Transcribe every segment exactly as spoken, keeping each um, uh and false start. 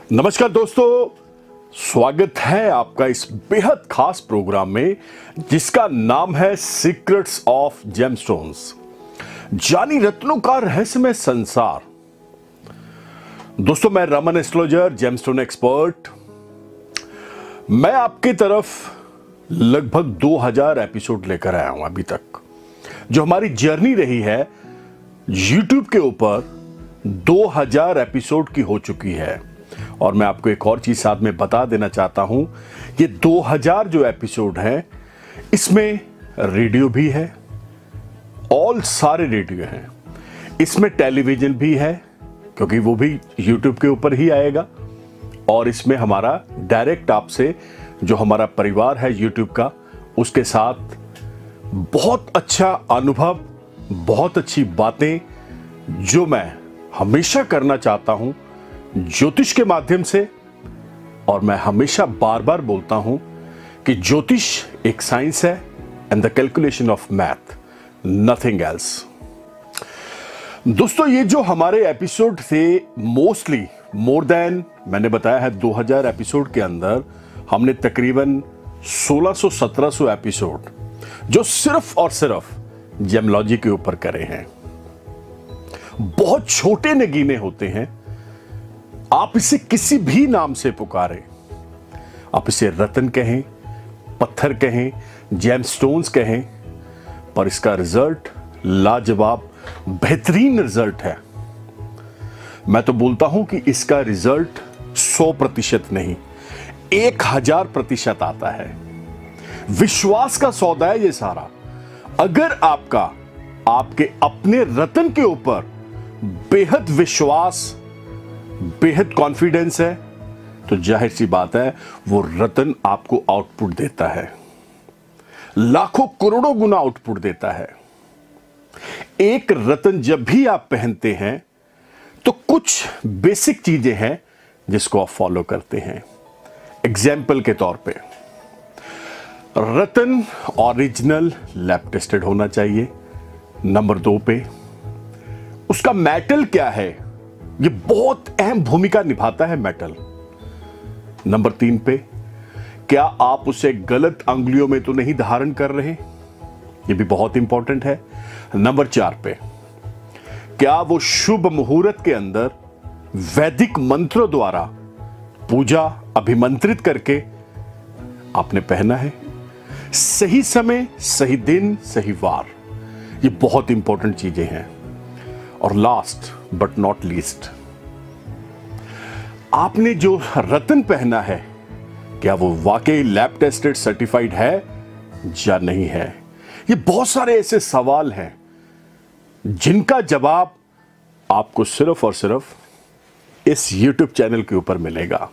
नमस्कार दोस्तों, स्वागत है आपका इस बेहद खास प्रोग्राम में जिसका नाम है सीक्रेट्स ऑफ जेमस्टोन्स, जानी रत्नों का रहस्यमय संसार। दोस्तों, मैं रमन एस्ट्रोलॉजर, जेमस्टोन एक्सपर्ट, मैं आपकी तरफ लगभग दो हज़ार एपिसोड लेकर आया हूं अभी तक। जो हमारी जर्नी रही है यूट्यूब के ऊपर, दो हज़ार एपिसोड की हो चुकी है। और मैं आपको एक और चीज साथ में बता देना चाहता हूं, ये दो हज़ार जो एपिसोड हैं, इसमें रेडियो भी है, ऑल सारे रेडियो हैं। इसमें टेलीविजन भी है क्योंकि वो भी यूट्यूब के ऊपर ही आएगा। और इसमें हमारा डायरेक्ट आपसे जो हमारा परिवार है यूट्यूब का, उसके साथ बहुत अच्छा अनुभव, बहुत अच्छी बातें जो मैं हमेशा करना चाहता हूं ज्योतिष के माध्यम से। और मैं हमेशा बार बार बोलता हूं कि ज्योतिष एक साइंस है and the calculation of math, nothing else. दोस्तों, ये जो हमारे एपिसोड थे, मोस्टली मोर देन, मैंने बताया है दो हज़ार एपिसोड के अंदर हमने तकरीबन सोलह सौ सत्रह सौ एपिसोड जो सिर्फ और सिर्फ जेमोलॉजी के ऊपर करे हैं। बहुत छोटे नगीने होते हैं, आप इसे किसी भी नाम से पुकारें, आप इसे रत्न कहें, पत्थर कहें, जेमस्टोन्स कहें, पर इसका रिजल्ट लाजवाब, बेहतरीन रिजल्ट है। मैं तो बोलता हूं कि इसका रिजल्ट सौ प्रतिशत नहीं, एक हजार प्रतिशत आता है। विश्वास का सौदा है ये सारा। अगर आपका आपके अपने रत्न के ऊपर बेहद विश्वास, बेहद कॉन्फिडेंस है, तो जाहिर सी बात है वो रत्न आपको आउटपुट देता है, लाखों करोड़ों गुना आउटपुट देता है। एक रत्न जब भी आप पहनते हैं तो कुछ बेसिक चीजें हैं जिसको आप फॉलो करते हैं। एग्जाम्पल के तौर पे, रत्न ओरिजिनल लैब टेस्टेड होना चाहिए। नंबर दो पे, उसका मेटल क्या है, ये बहुत अहम भूमिका निभाता है मेटल। नंबर तीन पे, क्या आप उसे गलत अंगुलियों में तो नहीं धारण कर रहे, ये भी बहुत इंपॉर्टेंट है। नंबर चार पे, क्या वो शुभ मुहूर्त के अंदर वैदिक मंत्रों द्वारा पूजा अभिमंत्रित करके आपने पहना है, सही समय, सही दिन, सही वार, ये बहुत इंपॉर्टेंट चीजें हैं। और लास्ट बट नॉट लीस्ट, आपने जो रत्न पहना है, क्या वो वाकई लैब टेस्टेड सर्टिफाइड है या नहीं है। ये बहुत सारे ऐसे सवाल हैं जिनका जवाब आपको सिर्फ और सिर्फ इस यूट्यूब चैनल के ऊपर मिलेगा।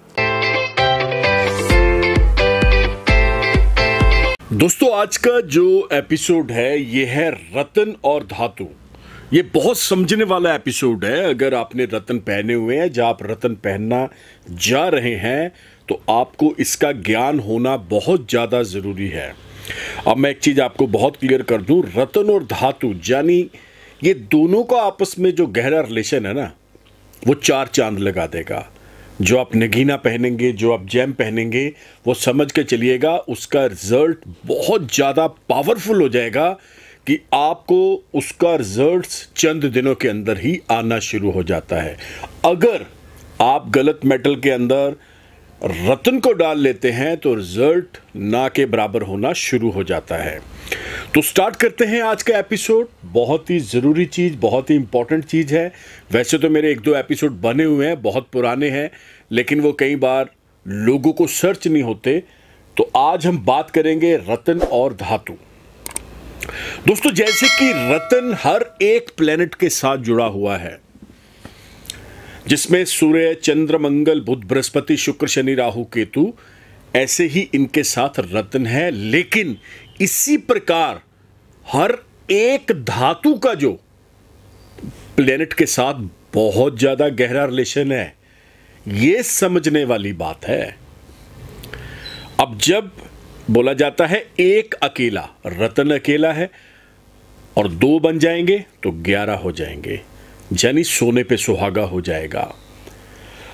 दोस्तों, आज का जो एपिसोड है ये है रत्न और धातु। ये बहुत समझने वाला एपिसोड है। अगर आपने रत्न पहने हुए हैं, जब आप रत्न पहनना जा रहे हैं, तो आपको इसका ज्ञान होना बहुत ज़्यादा ज़रूरी है। अब मैं एक चीज़ आपको बहुत क्लियर कर दूं, रत्न और धातु यानी ये दोनों का आपस में जो गहरा रिलेशन है ना, वो चार चांद लगा देगा। जो आप नगीना पहनेंगे, जो आप जेम पहनेंगे, वो समझ के चलिएगा उसका रिजल्ट बहुत ज़्यादा पावरफुल हो जाएगा कि आपको उसका रिजल्ट चंद दिनों के अंदर ही आना शुरू हो जाता है। अगर आप गलत मेटल के अंदर रत्न को डाल लेते हैं तो रिजल्ट ना के बराबर होना शुरू हो जाता है। तो स्टार्ट करते हैं आज का एपिसोड। बहुत ही ज़रूरी चीज़, बहुत ही इंपॉर्टेंट चीज़ है। वैसे तो मेरे एक दो एपिसोड बने हुए हैं, बहुत पुराने हैं, लेकिन वो कई बार लोगों को सर्च नहीं होते। तो आज हम बात करेंगे रत्न और धातु। दोस्तों, जैसे कि रत्न हर एक प्लेनेट के साथ जुड़ा हुआ है, जिसमें सूर्य, चंद्र, मंगल, बुध, बृहस्पति, शुक्र, शनि, राहु, केतु, ऐसे ही इनके साथ रत्न है। लेकिन इसी प्रकार हर एक धातु का जो प्लेनेट के साथ बहुत ज्यादा गहरा रिलेशन है, यह समझने वाली बात है। अब जब बोला जाता है एक अकेला, रत्न अकेला है और दो बन जाएंगे तो ग्यारह हो जाएंगे, यानी सोने पे सुहागा हो जाएगा।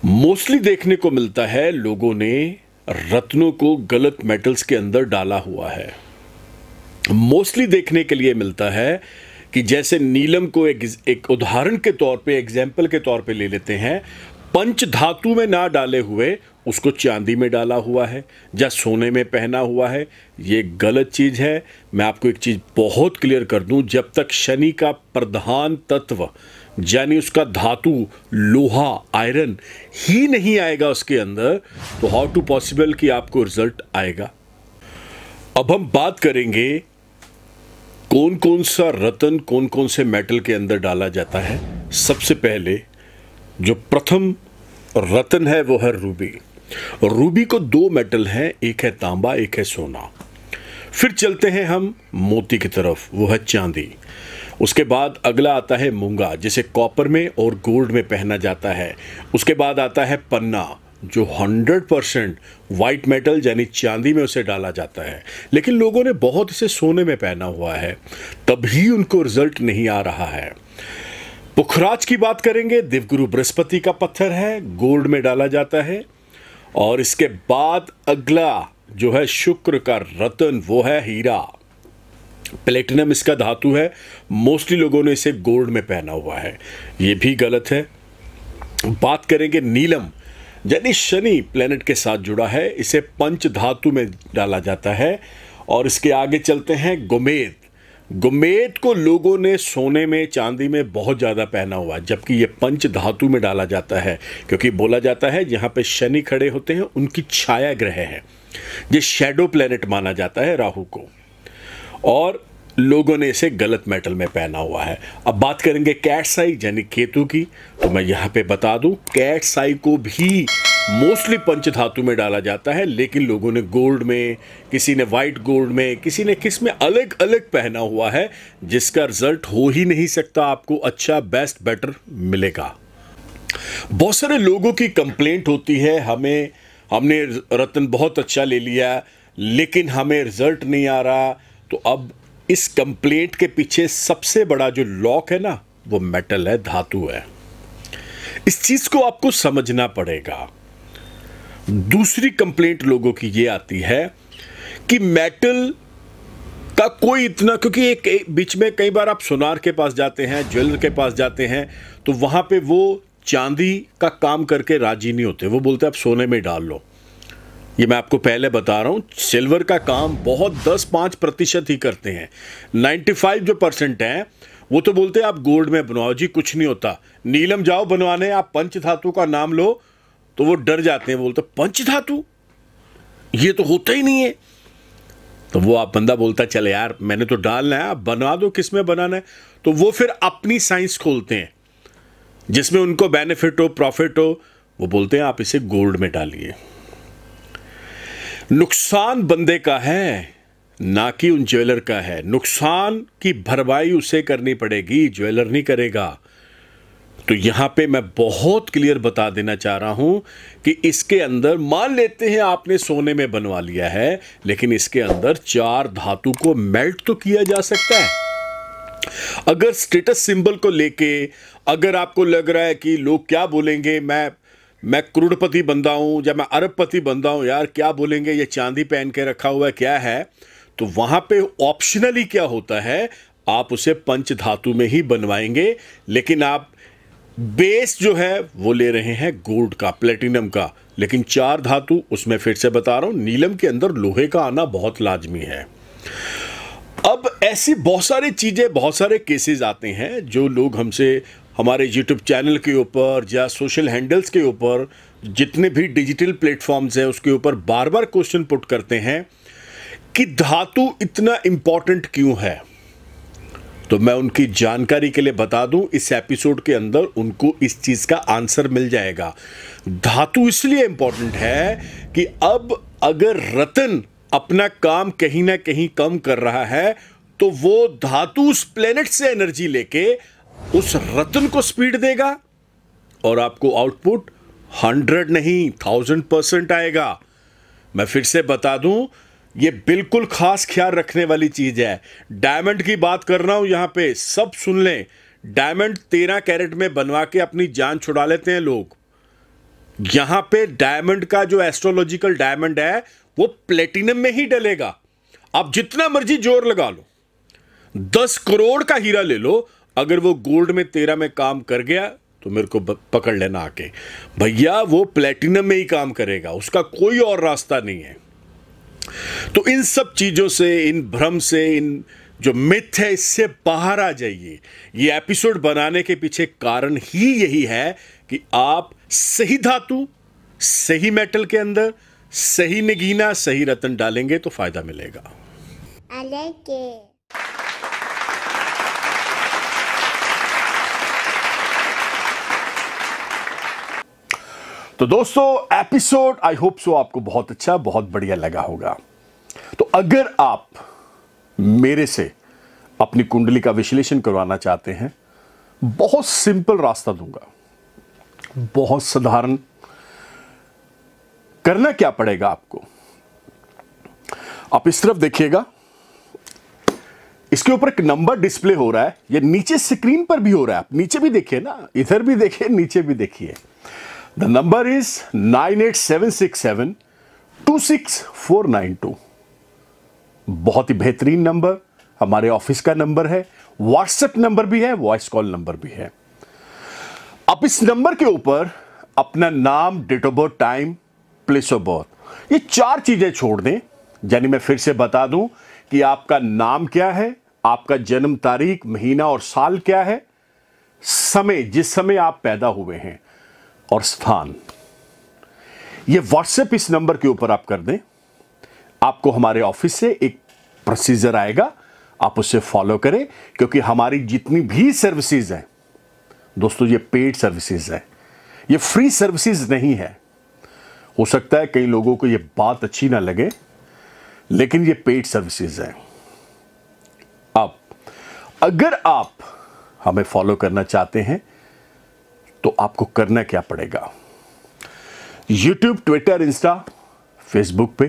मोस्टली देखने को मिलता है लोगों ने रत्नों को गलत मेटल्स के अंदर डाला हुआ है। मोस्टली देखने के लिए मिलता है कि जैसे नीलम को एक, एक उदाहरण के तौर पे, एग्जाम्पल के तौर पे ले लेते हैं, पंच धातु में ना डाले हुए उसको चांदी में डाला हुआ है या सोने में पहना हुआ है। ये गलत चीज़ है। मैं आपको एक चीज़ बहुत क्लियर कर दूं, जब तक शनि का प्रधान तत्व यानी उसका धातु लोहा, आयरन ही नहीं आएगा उसके अंदर, तो हाउ टू पॉसिबल कि आपको रिजल्ट आएगा। अब हम बात करेंगे कौन कौन सा रत्न कौन कौन से मेटल के अंदर डाला जाता है। सबसे पहले जो प्रथम रत्न है वो है रूबी। रूबी को दो मेटल हैं, एक है तांबा, एक है सोना। फिर चलते हैं हम मोती की तरफ, वो है चांदी। उसके बाद अगला आता है मूंगा, जिसे कॉपर में और गोल्ड में पहना जाता है। उसके बाद आता है पन्ना, जो हंड्रेड परसेंट वाइट मेटल यानी चांदी में उसे डाला जाता है, लेकिन लोगों ने बहुत इसे सोने में पहना हुआ है, तभी उनको रिजल्ट नहीं आ रहा है। पुखराज की बात करेंगे, देवगुरु बृहस्पति का पत्थर है, गोल्ड में डाला जाता है। और इसके बाद अगला जो है शुक्र का रत्न, वो है हीरा। प्लेटिनम इसका धातु है, मोस्टली लोगों ने इसे गोल्ड में पहना हुआ है, ये भी गलत है। बात करेंगे नीलम, यानी शनि प्लेनेट के साथ जुड़ा है, इसे पंच धातु में डाला जाता है। और इसके आगे चलते हैं गुमेद। गुमेद को लोगों ने सोने में, चांदी में बहुत ज़्यादा पहना हुआ है, जबकि ये पंच धातु में डाला जाता है, क्योंकि बोला जाता है जहाँ पे शनि खड़े होते हैं उनकी छाया ग्रह है, ये शैडो प्लेनेट माना जाता है राहु को, और लोगों ने इसे गलत मेटल में पहना हुआ है। अब बात करेंगे कैटसाई यानी केतु की, तो मैं यहाँ पे बता दूं कैटसाई को भी मोस्टली पंच धातु में डाला जाता है, लेकिन लोगों ने गोल्ड में, किसी ने वाइट गोल्ड में, किसी ने किस में अलग अलग पहना हुआ है, जिसका रिजल्ट हो ही नहीं सकता आपको अच्छा, बेस्ट, बेटर मिलेगा। बहुत सारे लोगों की कंप्लेंट होती है, हमें हमने रत्न बहुत अच्छा ले लिया लेकिन हमें रिजल्ट नहीं आ रहा। तो अब इस कंप्लेंट के पीछे सबसे बड़ा जो लॉक है ना, वो मेटल है, धातु है। इस चीज को आपको समझना पड़ेगा। दूसरी कंप्लेंट लोगों की ये आती है कि मेटल का कोई इतना, क्योंकि एक, एक बीच में कई बार आप सोनार के पास जाते हैं, ज्वेलर के पास जाते हैं, तो वहां पे वो चांदी का काम करके राजी नहीं होते, वो बोलते हैं आप सोने में डाल लो। ये मैं आपको पहले बता रहा हूं, सिल्वर का काम बहुत दस पाँच प्रतिशत ही करते हैं, पचानवे जो परसेंट है वो तो बोलते हैं आप गोल्ड में बनवाओ जी, कुछ नहीं होता। नीलम जाओ बनवाने, आप पंच धातु का नाम लो, तो वो डर जाते हैं, बोलते पंच धातु ये तो होता ही नहीं है। तो वो आप बंदा बोलता चले यार मैंने तो डालना है, आप बनवा दो, किस में बनाना है। तो वो फिर अपनी साइंस खोलते हैं जिसमें उनको बेनिफिट हो, प्रॉफिट हो, वो बोलते हैं आप इसे गोल्ड में डालिए। नुकसान बंदे का है, ना कि उन ज्वेलर का है। नुकसान की भरपाई उसे करनी पड़ेगी, ज्वेलर नहीं करेगा। तो यहां पे मैं बहुत क्लियर बता देना चाह रहा हूं कि इसके अंदर, मान लेते हैं आपने सोने में बनवा लिया है, लेकिन इसके अंदर चार धातु को मेल्ट तो किया जा सकता है। अगर स्टेटस सिंबल को लेके अगर आपको लग रहा है कि लोग क्या बोलेंगे, मैं मैं करोड़पति बंदा हूं या मैं अरबपति बंदा हूं, यार क्या बोलेंगे, ये चांदी पहन के रखा हुआ है क्या है, तो वहां पे ऑप्शनली क्या होता है, आप उसे पंच धातु में ही बनवाएंगे, लेकिन आप बेस जो है वो ले रहे हैं गोल्ड का, प्लेटिनम का, लेकिन चार धातु उसमें फिर से बता रहा हूं नीलम के अंदर लोहे का आना बहुत लाजमी है। अब ऐसी बहुत सारी चीजें, बहुत सारे केसेस आते हैं जो लोग हमसे हमारे यूट्यूब चैनल के ऊपर या सोशल हैंडल्स के ऊपर, जितने भी डिजिटल प्लेटफॉर्म्स हैं उसके ऊपर बार बार क्वेश्चन पुट करते हैं कि धातु इतना इंपॉर्टेंट क्यों है। तो मैं उनकी जानकारी के लिए बता दूं, इस एपिसोड के अंदर उनको इस चीज का आंसर मिल जाएगा। धातु इसलिए इंपॉर्टेंट है कि अब अगर रतन अपना काम कहीं ना कहीं कम कर रहा है, तो वो धातु उस प्लेनेट से एनर्जी लेके उस रतन को स्पीड देगा और आपको आउटपुट हंड्रेड नहीं थाउजेंड परसेंट आएगा। मैं फिर से बता दूं, ये बिल्कुल खास ख्याल रखने वाली चीज है। डायमंड की बात कर रहा हूं यहां पे, सब सुन लें। डायमंड तेरह कैरेट में बनवा के अपनी जान छुड़ा लेते हैं लोग, यहां पे डायमंड का जो एस्ट्रोलॉजिकल डायमंड है वो प्लेटिनम में ही डलेगा। आप जितना मर्जी जोर लगा लो, दस करोड़ का हीरा ले लो, अगर वो गोल्ड में तेरह में काम कर गया तो मेरे को पकड़ लेना आके, भैया वो प्लेटिनम में ही काम करेगा, उसका कोई और रास्ता नहीं है। तो इन सब चीजों से, इन भ्रम से, इन जो मिथ है, इससे बाहर आ जाइए। ये एपिसोड बनाने के पीछे कारण ही यही है कि आप सही धातु, सही मेटल के अंदर सही नगीना, सही रत्न डालेंगे तो फायदा मिलेगा। I like it. तो दोस्तों, एपिसोड आई होप सो आपको बहुत अच्छा, बहुत बढ़िया लगा होगा। तो अगर आप मेरे से अपनी कुंडली का विश्लेषण करवाना चाहते हैं, बहुत सिंपल रास्ता दूंगा, बहुत साधारण। करना क्या पड़ेगा आपको, आप इस तरफ देखिएगा, इसके ऊपर एक नंबर डिस्प्ले हो रहा है, ये नीचे स्क्रीन पर भी हो रहा है, आप नीचे भी देखिए ना, इधर भी देखिए, नीचे भी देखिए। The number is nine eight seven six seven two six four nine two. बहुत ही बेहतरीन नंबर, हमारे ऑफिस का नंबर है, व्हाट्सएप नंबर भी है, वॉइस कॉल नंबर भी है। आप इस नंबर के ऊपर अपना नाम, date of birth, time, place of birth, ये चार चीजें छोड़ दें। यानी मैं फिर से बता दूं कि आपका नाम क्या है, आपका जन्म तारीख, महीना और साल क्या है, समय, जिस समय आप पैदा हुए हैं, और स्थान। ये व्हाट्सएप इस नंबर के ऊपर आप कर दें। आपको हमारे ऑफिस से एक प्रोसीजर आएगा, आप उससे फॉलो करें, क्योंकि हमारी जितनी भी सर्विसेज हैं दोस्तों, ये पेड सर्विसेज है, ये फ्री सर्विसेज नहीं है। हो सकता है कई लोगों को ये बात अच्छी ना लगे, लेकिन ये पेड सर्विसेज है। अब अगर आप हमें फॉलो करना चाहते हैं तो आपको करना क्या पड़ेगा, यूट्यूब, ट्विटर, इंस्टा, फेसबुक पे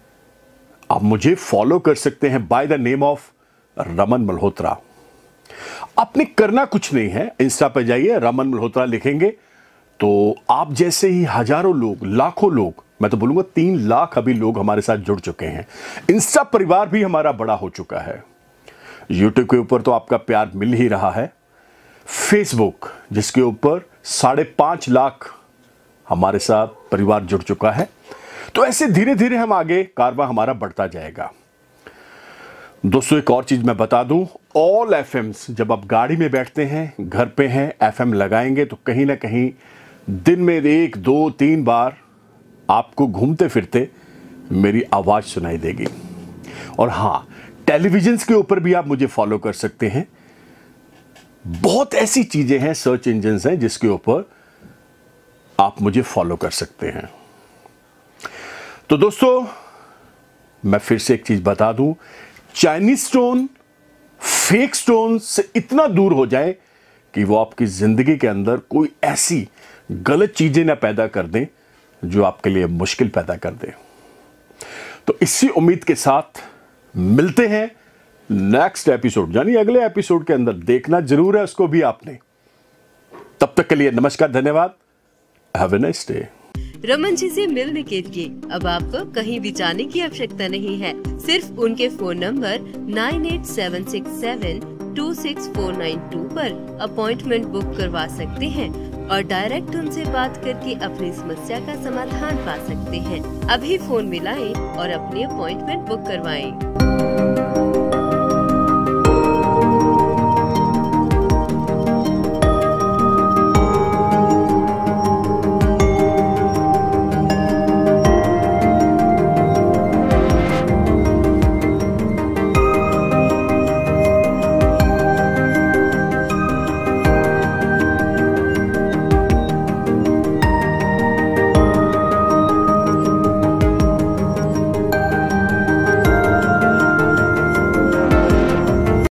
आप मुझे फॉलो कर सकते हैं by the name of Raman Malhotra. आपने करना कुछ नहीं है, इंस्टा पे जाइए, रमन मल्होत्रा लिखेंगे तो आप जैसे ही हजारों लोग, लाखों लोग, मैं तो बोलूंगा तीन लाख अभी लोग हमारे साथ जुड़ चुके हैं। इंस्टा परिवार भी हमारा बड़ा हो चुका है। यूट्यूब के ऊपर तो आपका प्यार मिल ही रहा है। फेसबुक, जिसके ऊपर साढ़े पांच लाख हमारे साथ परिवार जुड़ चुका है। तो ऐसे धीरे धीरे हम आगे, कारवां हमारा बढ़ता जाएगा। दोस्तों, एक और चीज मैं बता दूं, ऑल एफएम्स, जब आप गाड़ी में बैठते हैं, घर पे हैं, एफएम लगाएंगे तो कहीं ना कहीं दिन में एक, दो, तीन बार आपको घूमते फिरते मेरी आवाज सुनाई देगी। और हां, टेलीविजन के ऊपर भी आप मुझे फॉलो कर सकते हैं। बहुत ऐसी चीजें हैं, सर्च इंजन हैं, जिसके ऊपर आप मुझे फॉलो कर सकते हैं। तो दोस्तों, मैं फिर से एक चीज बता दूं, चाइनीज स्टोन, फेक स्टोन से इतना दूर हो जाए कि वो आपकी जिंदगी के अंदर कोई ऐसी गलत चीजें ना पैदा कर दें जो आपके लिए मुश्किल पैदा कर दे। तो इसी उम्मीद के साथ मिलते हैं नेक्स्ट एपिसोड, यानी अगले एपिसोड के अंदर। देखना जरूर है उसको भी आपने। तब तक के लिए नमस्कार, धन्यवाद, have a nice day. Raman ji से मिलने के लिए अब आपको कहीं भी जाने की आवश्यकता नहीं है। सिर्फ उनके phone number nine eight seven six seven two six four nine two पर अपॉइंटमेंट बुक करवा सकते हैं और डायरेक्ट उनसे बात करके अपनी समस्या का समाधान पा सकते हैं। अभी फोन मिलाएं और अपनी अपॉइंटमेंट बुक करवाएं।